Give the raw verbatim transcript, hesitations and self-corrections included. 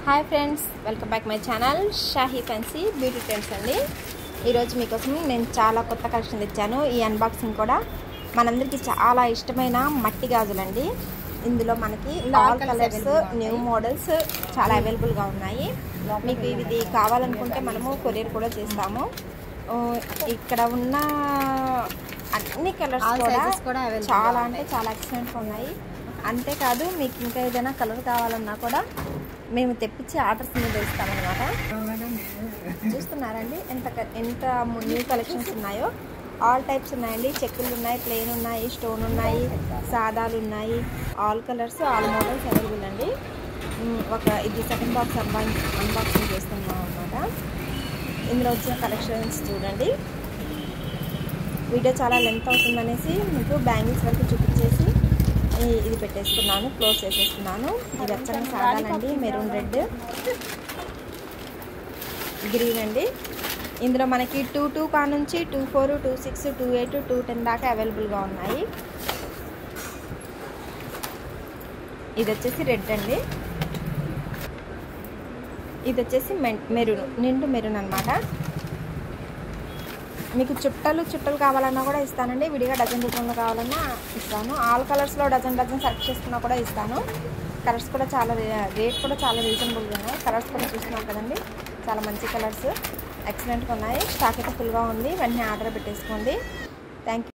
Hi friends, welcome back my channel Shahi fancy beauty trends అండి. ఈరోజు మీకోసం నేను చాలా కొత్త కలెక్షన్ తెచ్చాను. ఈ అన్బాక్సింగ్ కూడా మనందరికీ చాలా ఇష్టమైన మట్టి గాజులండి. ఇందులో మనకి ఆల్ కలర్స్, న్యూ మోడల్స్ చాలా అవైలబుల్గా ఉన్నాయి. మీకు ఇది కావాలనుకుంటే మనము కొరియర్ కూడా చేస్తాము. ఇక్కడ ఉన్న అన్ని కలర్స్ కూడా చాలా అంటే చాలా ఎక్సలెంట్గా ఉన్నాయి. అంతేకాదు మీకు ఇంకా ఏదైనా కలర్ కావాలన్నా కూడా మేము తెప్పించి ఆర్డర్స్ మీద ఇస్తామన్నమాట. చూస్తున్నారండి ఎంత ఎంత న్యూ కలెక్షన్స్ ఉన్నాయో. ఆల్ టైప్స్ ఉన్నాయండి. చెక్కులు ఉన్నాయి, ప్లెయిన్ ఉన్నాయి, స్టోన్ ఉన్నాయి, సాదాలు ఉన్నాయి. All colours, all models available అండి. ఒక ఇది సెకండ్ బాక్స్ అన్బా అన్బాక్సింగ్ చేస్తున్నాం అన్నమాట. ఇందులో వచ్చిన కలెక్షన్స్ చూడండి. వీడియో చాలా లెంత్ అవుతుందనేసి మీకు బ్యాంగిల్స్ వరకు చూపించేసి ఇది పెట్టేసుకున్నాను, క్లోజ్ చేసేస్తున్నాను. ఇది వచ్చాక సాదాలండి. మెరూన్ రెడ్, గ్రీన్ అండి. ఇందులో మనకి టూ టూ కా నుంచి two four two six two eight two ten దాకా అవైలబుల్గా ఉన్నాయి. ఇది వచ్చేసి రెడ్ అండి. ఇది వచ్చేసి మెరూన్, నిండు మెరూన్ అనమాట. మీకు చుట్టలు చుట్టలు కావాలన్నా కూడా ఇస్తానండి. విడిగా డజన్ రూపంలో కావాలన్నా ఇస్తాను. ఆల్ కలర్స్లో డజన్ డజన్ సెలెక్ట్ చేసుకున్నా కూడా ఇస్తాను. కలర్స్ కూడా చాలా రేట్ కూడా చాలా రీజనబుల్గా ఉన్నాయి. కలర్స్ కూడా చూస్తున్నాం కదండి, చాలా మంచి కలర్స్ ఎక్సలెంట్గా ఉన్నాయి. స్టాక్ అయితే ఫుల్గా ఉంది. వెంటనే ఆర్డర్ పెట్టేసుకోండి. Thank you.